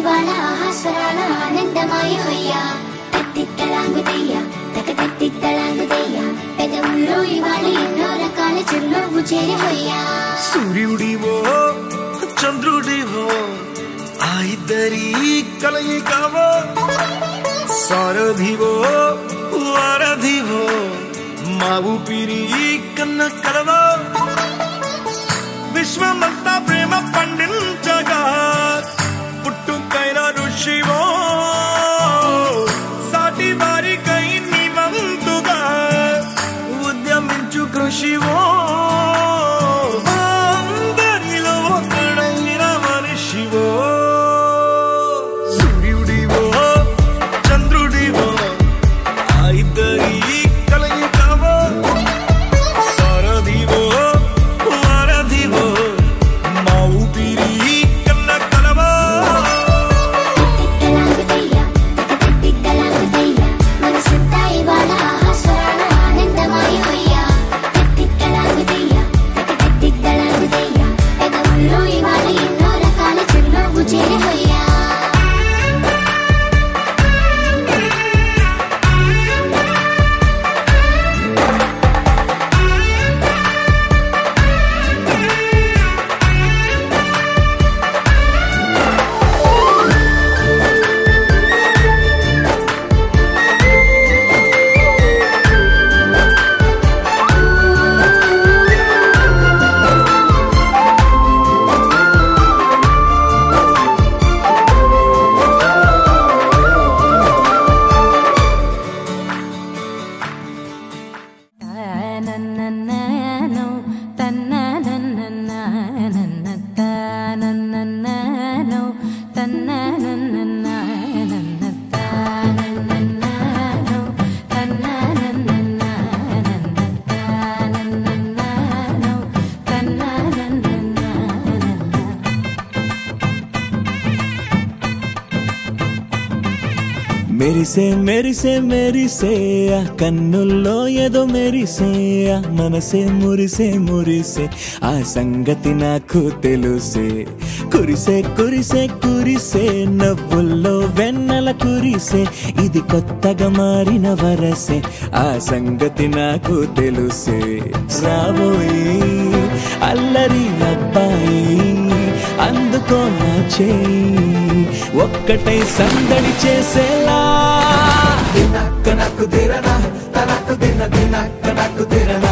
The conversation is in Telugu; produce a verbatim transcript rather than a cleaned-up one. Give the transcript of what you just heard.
ఇవాళ ఆహాస్వరాల ఆనందమాయ హొయ్యా తత్తిత్తలాంగుదయ్యా తక తత్తిత్తలాంగుదయ్యా పెదవుల్లో ఇవాళ ఎన్నో రకాల చిరునవ్వు చేరి హొయ్యా సూర్యుడివో చంద్రుడివో ఆ ఇద్దరి కలయికవో సారథివో వారధివో మా ఊపిరి కన్న కలవో విశ్వమంతా ప్రేమ పండించగా పుట్టుకైన ఋషివో సాటి వారికై నివంతుగా ఉద్యమించు కృషివో అందరిలో ఒకడైన మనిషివో సూర్యుడివో చంద్రుడివో ఆ ఇద్దరి కలయికవో సారథివో వారధివో మా ఊపిరి కన్న కలవో తత్తిత్తలాంగుదయ్యా తక తత్తిత్తలాంగుదయ్యా మనసంతా ఇవాళ ఆహాస్వరాల ఆనందమాయ హొయ్యా తత్తిత్తలాంగుదయ్యా తక తత్తిత్తలాంగుదయ్యా పెదవుల్లో ఇవాళ ఎన్నో రకాల చిరునవ్వు చేరి హొయ్యా మెరిసే మెరిసే మెరిసే ఆ కన్నుల్లో ఏదో మెరిసే ఆ మనసే మురిసే మురిసే ఆ సంగతి నాకు తెలుసే కురిసే కురిసే కురిసే నవ్వుల్లో వెన్నెల కురిసే ఇది కొత్తగా మారిన వరసే ఆ సంగతి నాకు తెలుసే రాబోయి అల్లరి అబ్బాయి అందుకో నా చేయి ఒక్కటై సందడి చేసేలా దినక్క నాకు దిరనా తనకు దిన దినక్క నాకు దిరనా